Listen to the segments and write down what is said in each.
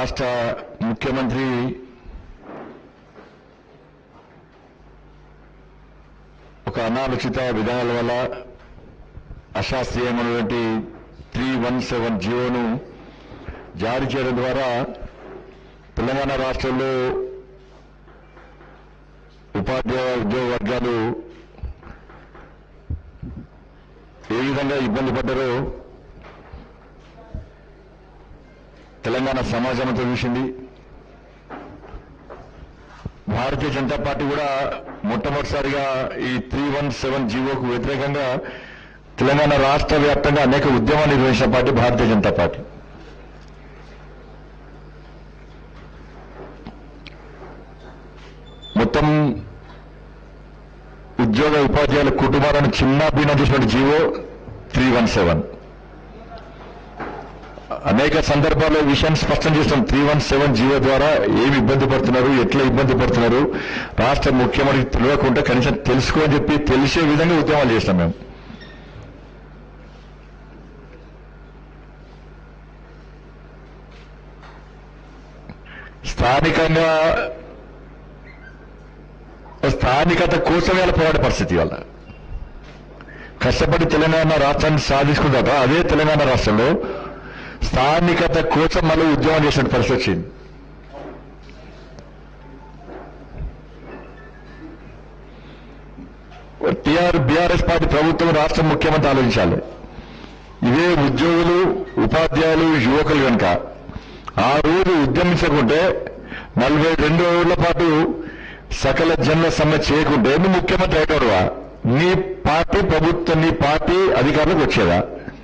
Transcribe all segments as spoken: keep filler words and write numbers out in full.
రాష్ట్ర ముఖ్యమంత్రి ఒక అనాలోచిత విధానాల వల్ల అశాస్త్రీయమైనటువంటి త్రీ వన్ సెవెన్ జీవోను జారీ చేయడం ద్వారా తెలంగాణ రాష్ట్రంలో ఉపాధ్యాయ ఉద్యోగ వర్గాలు ఏ విధంగా ఇబ్బంది పడ్డారో తెలంగాణ సమాజంతో చూసింది. భారతీయ జనతా పార్టీ కూడా మొట్టమొదటిసారిగా ఈ త్రీ వన్ సెవెన్ జీవోకు వ్యతిరేకంగా తెలంగాణ రాష్ట్ర వ్యాప్తంగా అనేక ఉద్యమాలు నిర్వహించిన పార్టీ భారతీయ జనతా పార్టీ. మొత్తం ఉద్యోగ ఉపాధ్యాయుల కుటుంబాలను చిన్నాభిన్నం చేసినటువంటి జీవో త్రీ వన్ సెవెన్ అనేక సందర్భాల్లో ఈ విషయాన్ని స్పష్టం చేస్తాం. త్రీ వన్ సెవెన్ జీవో ద్వారా ఏమి ఇబ్బంది పడుతున్నారు, ఎట్లా ఇబ్బంది పడుతున్నారు రాష్ట్ర ముఖ్యమంత్రికి తెలియకుండా కనీసం తెలుసుకో అని చెప్పి తెలిసే విధంగా ఉద్యమాలు చేస్తాం మేము. స్థానికంగా స్థానికత కోసం వాళ్ళ పోరాట పరిస్థితి వల్ల కష్టపడి తెలంగాణ రాష్ట్రాన్ని సాధించుకుందాక అదే తెలంగాణ రాష్ట్రంలో స్థానికత కోసం మళ్ళీ ఉద్యమం చేసిన పరిస్థితి వచ్చింది. టీఆర్ బీఆర్ఎస్ పార్టీ ప్రభుత్వం రాష్ట్ర ముఖ్యమంత్రి ఆలోచించాలి. ఇదే ఉద్యోగులు ఉపాధ్యాయులు యువకులు కనుక ఆ రోజు ఉద్యమించకుంటే నలభై రెండు రోజుల పాటు సకల జనుల సమ్మె చేయకుంటే నువ్వు ముఖ్యమంత్రి అయినవాడువా? నీ పార్టీ ప్రభుత్వం నీ పార్టీ అధికారులకు వచ్చేదా?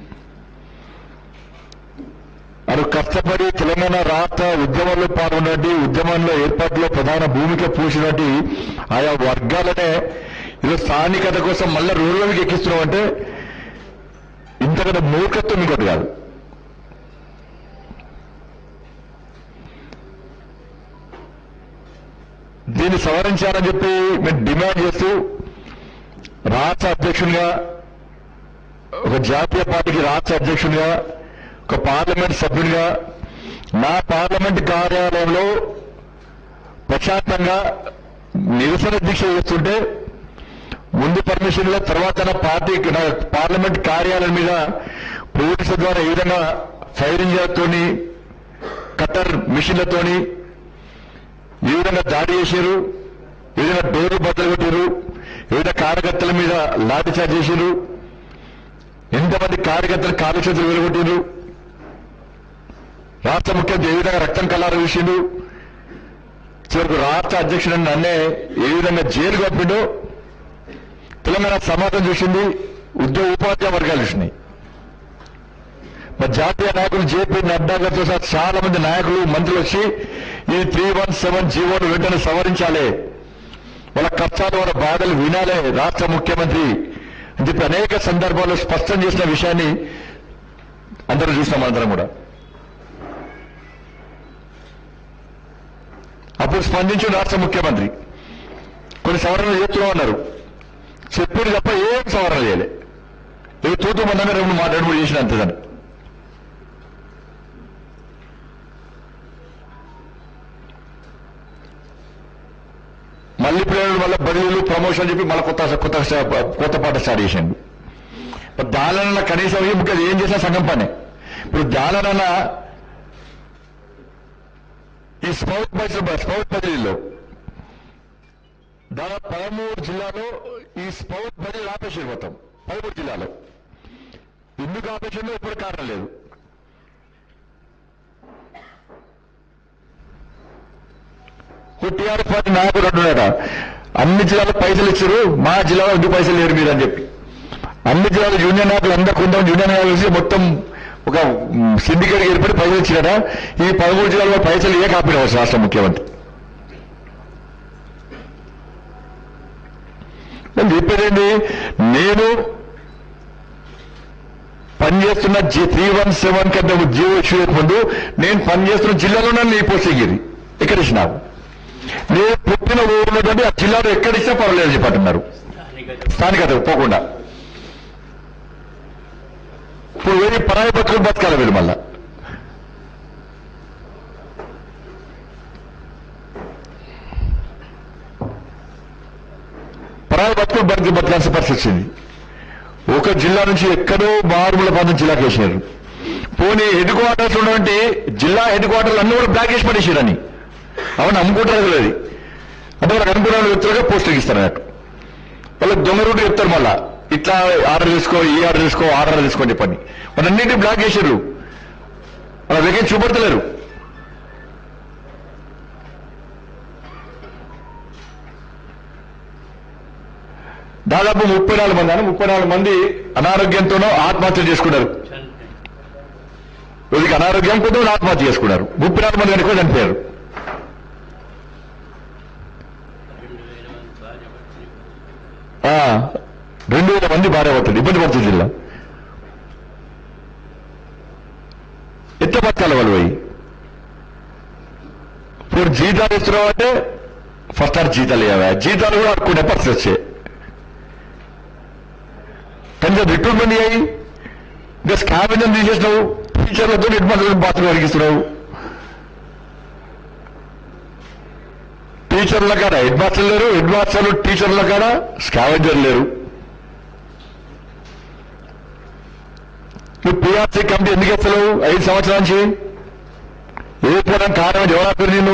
అది కష్టపడి తెలంగాణ రాష్ట్ర ఉద్యమంలో పాల్గొన్నటువంటి ఉద్యమంలో ఏర్పాటులో ప్రధాన భూమిక పోసినటువంటి ఆయా వర్గాలనే ఈరోజు స్థానికత కోసం మళ్ళీ రోడ్లకి ఎక్కిస్తున్నాం అంటే ఇంతకంటే మూర్ఖత్వం ఇంకోటి కాదు. దీన్ని సవరించాలని చెప్పి మేము డిమాండ్ చేస్తూ రాష్ట్ర అధ్యక్షునిగా ఒక జాతీయ పార్టీకి రాష్ట్ర అధ్యక్షునిగా ఒక పార్లమెంట్ సభ్యునిగా నా పార్లమెంట్ కార్యాలయంలో ప్రశాంతంగా నిరసన దీక్ష చేస్తుంటే ముందు పర్మిషన్ల తర్వాత నా పార్టీ నా పార్లమెంట్ కార్యాలయం మీద పోలీసుల ద్వారా ఏ విధంగా ఫైరింగ్లతోని కట్టర్ మిషన్లతోని ఏ విధంగా దాడి చేశారు, ఏ విధంగా డోర్లు బద్దలు కొట్టారు, ఏ విధంగా కార్యకర్తల మీద లాఠీచార్జ్ చేశారు, ఎంతమంది కార్యకర్తలు కాలు చేతులు వెలుగొట్టారు, రాష్ట్ర ముఖ్యమంత్రి ఏ విధంగా రక్తం కల్లారు చూసిండు, చివరకు రాష్ట్ర అధ్యక్షుడు నన్నే ఏ విధంగా జైలు పంపిండో తెలంగాణ సమాజం చూసింది, ఉద్యోగ ఉపాధ్యాయ వర్గాలు చూసినాయి. మరి జాతీయ నాయకులు జేపీ నడ్డా గారితో సహా చాలా మంది నాయకులు మంత్రులు వచ్చి ఈ త్రీ వన్ సెవెన్ జీవోను వెంటనే సవరించాలి, వాళ్ళ కష్టాలు వాళ్ళ బాధలు వినాలే రాష్ట్ర ముఖ్యమంత్రి అని చెప్పి అనేక సందర్భాల్లో స్పష్టం చేసిన విషయాన్ని అందరూ చూసినాం. అందరం కూడా అప్పుడు స్పందించిన రాష్ట్ర ముఖ్యమంత్రి కొన్ని సవరణలు చేస్తున్నాం అన్నారు. చెప్పుడు తప్ప ఏం సవరణ చేయలే. ఏ తూతూ మందంగా రెండు మాట్లాడు మూడు చేసిన అంతదని. మళ్ళీ పిల్లలు మళ్ళీ బదిలీలు ప్రమోషన్ చెప్పి మళ్ళీ కొత్త కొత్త కొత్త పాట స్టార్ట్ చేసిండు. దాలన కనీసం ముఖ్యం ఏం చేసినా సంఘం పనే. ఇప్పుడు దాలన ఈ స్పౌట్ బస్ స్పౌట్ బదిలీలో దాదాపు పదమూడు జిల్లాలో ఈ స్పౌట్ బదిలీలు ఆపేసారు. మొత్తం పదమూడు జిల్లాలో ఎందుకు ఆపేసిందో ఇప్పుడు కారణం లేదు. టీఆర్ఎస్ పార్టీ నాయకుడు అంటున్నాడ అన్ని జిల్లాలో పైసలు ఇచ్చారు, మా జిల్లాలో ఎందుకు పైసలు లేరు మీరు అని చెప్పి. అన్ని జిల్లాలో యూనియన్ నాయకులు అందరూ కొంతమంది యూనియన్ నాయకులు మొత్తం ఒక సిండికేట్ ఏర్పడి పైసలు ఇచ్చినారా ఈ పదమూడు జిల్లాలో పైసలు ఏ కాపీ రాష్ట్ర ముఖ్యమంత్రి. నేను చెప్పేదేంటి, నేను పనిచేస్తున్న జీ త్రీ వన్ సెవెన్ కంటే జీవో ఇష్యూ ముందు నేను పనిచేస్తున్న జిల్లాలోనే నీ పోస్టింగ్ ఇది ఎక్కడ ఇచ్చినావు, నేను పుట్టిన ఊరున్నటువంటి ఆ జిల్లాలో ఎక్కడిచ్చినా పర్వాలేదు చెప్పంటున్నారు. స్థానికత పోకుండా ఇప్పుడు వేరే పరాయి బతుకులు బతకాలి వీళ్ళు. మళ్ళా పరాయి బతుకులు బతికి బతకాల్సిన పరిస్థితి వచ్చింది. ఒక జిల్లా నుంచి ఎక్కడో మారుమూల ప్రాంతం జిల్లాకి వేసినారు. పోనీ హెడ్ క్వార్టర్స్ ఉన్నటువంటి జిల్లా హెడ్ క్వార్టర్లు అన్ని కూడా బ్లాక్ వేసి పడేసారని అవన్నీ అమ్ముకుంటారు లేదు. అంటే వాళ్ళకి అనుకున్న వ్యక్తులుగా పోస్టులు ఇస్తారు అన్నట్టు. వాళ్ళకి దొంగ రూట్ చెప్తారు, మళ్ళా ఇట్లా ఆర్డర్ తీసుకో, ఈ ఆర్డర్ తీసుకో, ఆర్డర్ తీసుకోని చెప్పని వాళ్ళన్నింటినీ బ్లాక్ చేశారు. వాళ్ళ వేకెన్సీ చూపెడతలేరు. దాదాపు ముప్పై నాలుగు మంది అని ముప్పై నాలుగు మంది అనారోగ్యంతోనో ఆత్మహత్యలు చేసుకున్నారు. వీళ్ళకి అనారోగ్యం కొంత ఆత్మహత్య చేసుకున్నారు. ముప్పై నాలుగు మంది కనుక చనిపోయారు. రెండు వేల మంది భార్య పడుతుంది, ఇబ్బంది పడుతుంది జిల్లా. ఎట్లా బతకాలి వాళ్ళు పోయి? ఇప్పుడు జీతాలు ఇస్తున్నావు అంటే ఫస్ట్ ఆర్ జీతాలు ఇవ్వా, జీతాలు కూడా అడుక్కునే పరిస్థితి వచ్చాయి. కనీసం రిక్రూట్మెంట్ అయ్యి ఇంకా స్కావెంజర్ తీసేసినావు, టీచర్లతో హెడ్ బాత్రూమ్ అడిగిస్తున్నావు. టీచర్ల కాడ హెడ్ మాస్టర్లు లేరు, హెడ్ మాస్టర్లు టీచర్ల కాడ స్కావెంజర్ లేరు. నువ్వు పీఆర్సీ కమిటీ ఎందుకు వేస్తలేవు ఐదు సంవత్సరాల నుంచి? ఏ పోవడం కారణం ఎవరు నేను?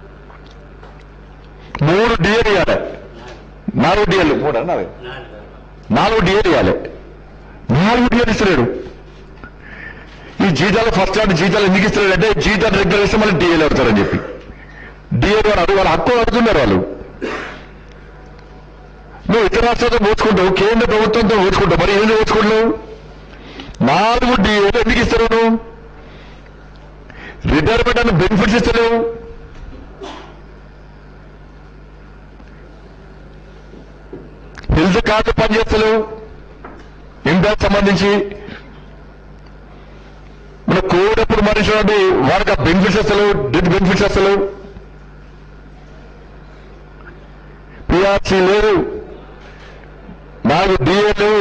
మూడు డిఏలు ఇవ్వాలి, నాలుగు డిఏలు మూడు అన్నారు, నాలుగు డిఏలు ఇవ్వాలి, నాలుగు డిఏలు ఇస్తలేడు. ఈ జీతాలు ఫస్ట్ స్టాండ్ జీతాలు ఎందుకు ఇస్తలేడు అంటే జీతాలు రెగ్యులర్ ఇస్తే మళ్ళీ డిఏలు అవుతారని చెప్పి డిఏలు వాళ్ళు వాళ్ళ హక్కు అడుగుతున్నారు. వాళ్ళు నువ్వు ఇతర రాష్ట్రాలతో పోల్చుకుంటావు, కేంద్ర ప్రభుత్వంతో పోల్చుకుంటావు, మరి ఏంది పోల్చుకుంటున్నావు? నాలుగు డిఏలు ఎందుకు ఇస్తారు? నువ్వు రిటైర్మెంట్ అని బెనిఫిట్స్ ఇస్తలేవు. హెల్త్ కార్డు పనిచేస్తలేవు ఇండియాకి సంబంధించి. మన కోవిడ్ అప్పుడు మనిషి వారికి ఆ బెనిఫిట్స్ వస్తలేవు, డెత్ బెనిఫిట్స్ వస్తలేవు, పిఆర్సీ లేవు, నాలుగు డిఏ లేవు.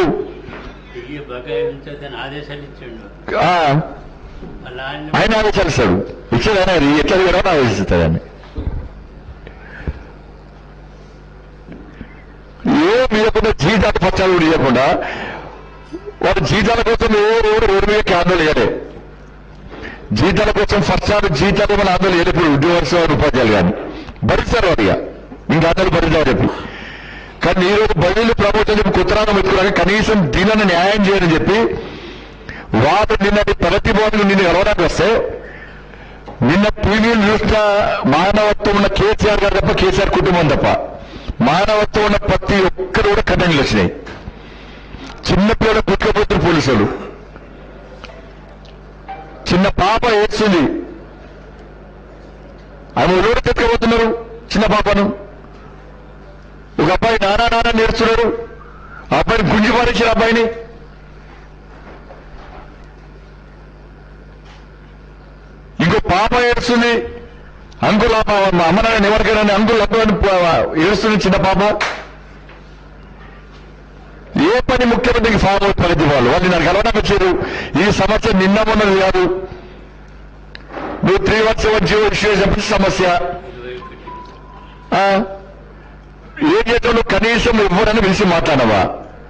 ఆయన ఆదేశాలు ఇస్తాడు, ఇచ్చేది ఆయన ఎట్లా దిగడం ఆదేశిస్తాడు. ఆయన ఏ మీదకుండా జీతాలు పచ్చాలు కూడా ఇవ్వకుండా వాడు జీతాల కోసం ఏ రోడ్డు రోడ్డు మీద ఆందోళన చేయలే. జీతాల కోసం ఫస్ట్ సార్ జీతాలు ఏమైనా ఆందోళన చేయలేదు. ఇప్పుడు ఉద్యోగస్తులు ఉపాధ్యాయులు కానీ భరిస్తారు వాడిగా, ఇంకా ఆందోళన భరిస్తామని చెప్పి. కానీ ఈ రోజు బదిలీలు ప్రభుత్వం చెప్పి కుత్తరాన్ని పెట్టుకున్నాక కనీసం దీనిని న్యాయం చేయని చెప్పి వాడు నిన్నటి ప్రగతి భవన్లు నిన్ను కలవడానికి వస్తే నిన్న టీవీలు చూసిన మానవత్వం ఉన్న కేసీఆర్ గారు తప్ప, కేసీఆర్ కుటుంబం తప్ప మానవత్వం ఉన్న ప్రతి ఒక్కరు కూడా కన్నెళ్ళు వచ్చినాయి. చిన్నపిల్లల పుట్టుకపోతున్న పోలీసులు, చిన్న పాప ఏడ్చింది, ఆమె ఎవరు తెచ్చుకోబోతున్నారు చిన్న పాపను. ఒక అబ్బాయి నానా నానా నేర్చున్నాడు, ఆ అబ్బాయిని గుంజి పారించిన అబ్బాయిని. ఇంకో పాప ఏడుస్తుంది, అంకుల్ అమ్మ నాన్న ఎవరికైనా అంకుల్ అబ్బాయిని ఏడుస్తుంది చిన్న పాప. ఏ పని ముఖ్యమంత్రికి ఫామ్ అవుట్ ప్రగతి వాళ్ళు వాళ్ళు నాకు కలవడానికి వచ్చారు. ఈ సమస్య నిన్న మొన్నది కాదు, నువ్వు three one seven GO issue చేసినప్పుడు సమస్య. ఏం చేస్తావు? కనీసం ఎవరని పిలిచి మాట్లాడవా?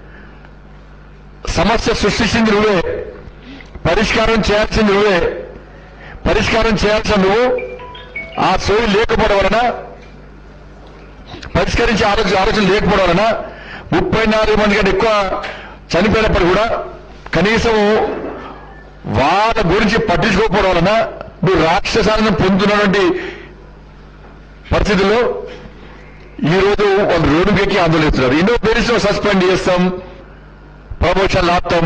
సమస్య సృష్టించింది నువ్వే, పరిష్కారం చేయాల్సింది నువ్వే. పరిష్కారం చేయాల్సిన నువ్వు ఆ సోయి లేకపోవడం వలన, పరిష్కరించే ఆలోచన ఆలోచన లేకపోవడం వలన ముప్పై నాలుగు మంది కంటే ఎక్కువ చనిపోయినప్పుడు కూడా కనీసం వాళ్ళ గురించి పట్టించుకోకపోవడం వలన నువ్వు రాక్షసాలను పొందుతున్నటువంటి పరిస్థితుల్లో ఈరోజు వాళ్ళు రోడ్డుకెక్కి ఆందోళిస్తున్నారు. ఎన్నో పేరెంట్స్ సస్పెండ్ చేస్తాం, ప్రమోషన్లు ఆపుతాం.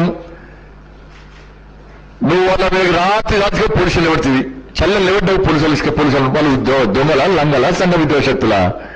నువ్వు వాళ్ళ మీద రాత్రి రాత్రిగా పోలీసులు ఎవడుతుంది, చల్లలు ఎవడ్డావు పోలీసులు, పోలీసులు వాళ్ళు దొంగల లంగల సంఘ విద్వేషత్తుల